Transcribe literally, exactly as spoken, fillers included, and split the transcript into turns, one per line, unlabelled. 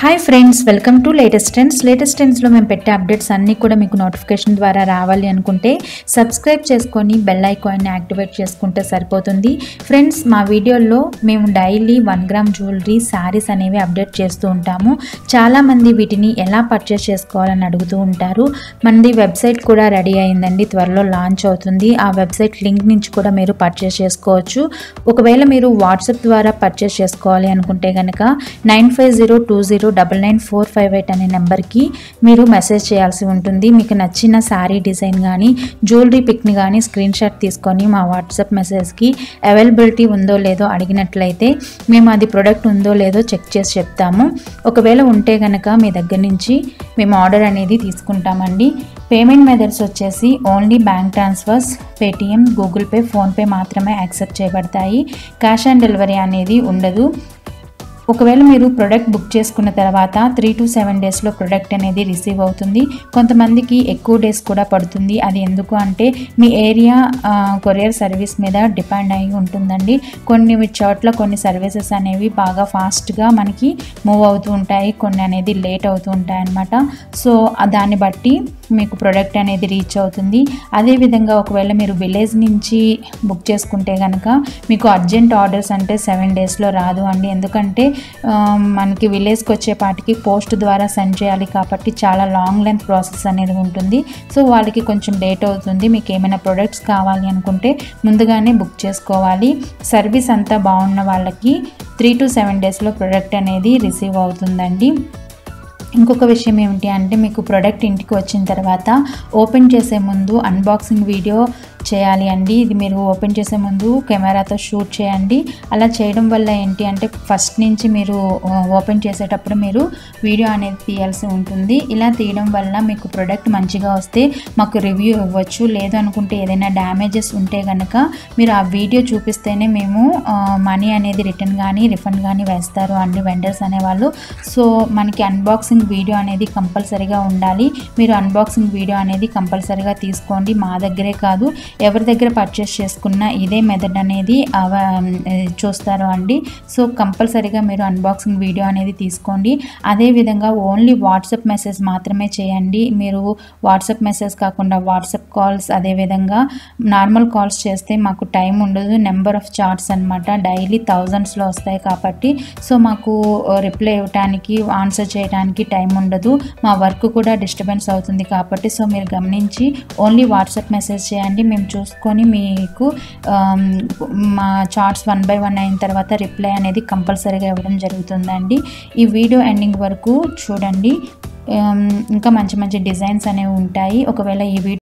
Hi friends, welcome to latest trends. Latest ట్రెండ్స్లో మేము పెట్టే అప్డేట్స్ అన్నీ కూడా మీకు నోటిఫికేషన్ ద్వారా రావాలి అనుకుంటే సబ్స్క్రైబ్ చేసుకొని బెల్ ఐకాన్ని యాక్టివేట్ చేసుకుంటే సరిపోతుంది. ఫ్రెండ్స్, మా వీడియోల్లో మేము daily one gram jewellery saris అనేవి అప్డేట్ చేస్తూ ఉంటాము. చాలామంది వీటిని ఎలా పర్చేస్ చేసుకోవాలని అడుగుతూ ఉంటారు. మనది వెబ్సైట్ కూడా రెడీ అయిందండి, త్వరలో లాంచ్ అవుతుంది. ఆ వెబ్సైట్ లింక్ నుంచి కూడా మీరు పర్చేస్ చేసుకోవచ్చు. ఒకవేళ మీరు వాట్సాప్ ద్వారా పర్చేస్ చేసుకోవాలి అనుకుంటే కనుక nine five zero two zero double nine four five eight అనే నెంబర్కి మీరు మెసేజ్ చేయాల్సి ఉంటుంది. మీకు నచ్చిన శారీ డిజైన్ కానీ జ్యువెలరీ పిక్ని కానీ స్క్రీన్ షాట్ తీసుకొని మా వాట్సాప్ మెసేజ్కి అవైలబిలిటీ ఉందో లేదో అడిగినట్లయితే మేము అది ప్రోడక్ట్ ఉందో లేదో చెక్ చేసి చెప్తాము. ఒకవేళ ఉంటే కనుక మీ దగ్గర నుంచి మేము ఆర్డర్ అనేది తీసుకుంటామండి. పేమెంట్ మెథడ్స్ వచ్చేసి only bank transfers, Paytm, Google Pay, PhonePe మాత్రమే యాక్సెప్ట్ చేయబడతాయి. క్యాష్ ఆన్ డెలివరీ అనేది ఉండదు. ఒకవేళ మీరు ప్రోడక్ట్ బుక్ చేసుకున్న తర్వాత త్రీ టు సెవెన్ డేస్లో ప్రోడక్ట్ అనేది రిసీవ్ అవుతుంది. కొంతమందికి ఎక్కువ డేస్ కూడా పడుతుంది. అది ఎందుకు అంటే మీ ఏరియా కొరియర్ సర్వీస్ మీద డిపెండ్ అయి ఉంటుందండి. కొన్ని చోట్ల కొన్ని సర్వీసెస్ అనేవి బాగా ఫాస్ట్గా మనకి మూవ్ అవుతూ ఉంటాయి, కొన్ని అనేది లేట్ అవుతూ ఉంటాయి అన్నమాట. సో దాన్ని బట్టి మీకు ప్రోడక్ట్ అనేది రీచ్ అవుతుంది. అదేవిధంగా ఒకవేళ మీరు విలేజ్ నుంచి బుక్ చేసుకుంటే కనుక మీకు అర్జెంట్ ఆర్డర్స్ అంటే సెవెన్ డేస్లో రాదు అండి. ఎందుకంటే మనకి విలేజ్కి వచ్చేపాటికి పోస్ట్ ద్వారా సెండ్ చేయాలి కాబట్టి చాలా లాంగ్ లెంత్ ప్రాసెస్ అనేది ఉంటుంది. సో వాళ్ళకి కొంచెం లేట్ అవుతుంది. మీకు ఏమైనా ప్రొడక్ట్స్ కావాలి అనుకుంటే ముందుగానే బుక్ చేసుకోవాలి. సర్వీస్ అంతా బాగున్న వాళ్ళకి త్రీ టు సెవెన్ డేస్లో ప్రోడక్ట్ అనేది రిసీవ్ అవుతుందండి. ఇంకొక విషయం ఏమిటి అంటే మీకు ప్రోడక్ట్ ఇంటికి వచ్చిన తర్వాత ఓపెన్ చేసే ముందు అన్బాక్సింగ్ వీడియో చేయాలి అండి. ఇది మీరు ఓపెన్ చేసే ముందు కెమెరాతో షూట్ చేయండి. అలా చేయడం వల్ల ఏంటి అంటే ఫస్ట్ నుంచి మీరు ఓపెన్ చేసేటప్పుడు మీరు వీడియో అనేది తీయాల్సి ఉంటుంది. ఇలా తీయడం వల్ల మీకు ప్రోడక్ట్ మంచిగా వస్తే మాకు రివ్యూ ఇవ్వచ్చు. లేదు అనుకుంటే ఏదైనా డ్యామేజెస్ ఉంటే కనుక మీరు ఆ వీడియో చూపిస్తేనే మేము మనీ అనేది రిటర్న్ కానీ రిఫండ్ కానీ వేస్తారు అండి వెండర్స్ అనేవాళ్ళు. సో మనకి అన్బాక్సింగ్ వీడియో అనేది కంపల్సరీగా ఉండాలి. మీరు అన్బాక్సింగ్ వీడియో అనేది కంపల్సరీగా తీసుకోండి. మా దగ్గరే కాదు, ఎవరి దగ్గర పర్చేస్ చేసుకున్నా ఇదే మెథడ్ అనేది చూస్తారు అండి. సో కంపల్సరీగా మీరు అన్బాక్సింగ్ వీడియో అనేది తీసుకోండి. అదేవిధంగా ఓన్లీ వాట్సాప్ మెసేజ్ మాత్రమే చేయండి. మీరు వాట్సాప్ మెసేజ్ కాకుండా వాట్సాప్ కాల్స్, అదేవిధంగా నార్మల్ కాల్స్ చేస్తే మాకు టైం ఉండదు. నెంబర్ ఆఫ్ చార్ట్స్ అనమాట డైలీ థౌజండ్స్లో వస్తాయి కాబట్టి సో మాకు రిప్లై ఇవ్వడానికి, ఆన్సర్ చేయడానికి టైం ఉండదు. మా వర్క్ కూడా డిస్టర్బెన్స్ అవుతుంది కాబట్టి సో మీరు గమనించి ఓన్లీ వాట్సాప్ మెసేజ్ చేయండి. మేము చూసుకొని మీకు మా చార్ట్స్ వన్ బై వన్ అయిన తర్వాత రిప్లై అనేది కంపల్సరీగా ఇవ్వడం జరుగుతుందండి. ఈ వీడియో ఎండింగ్ వరకు చూడండి, ఇంకా మంచి మంచి డిజైన్స్ అనేవి ఉంటాయి. ఒకవేళ ఈ వీడియో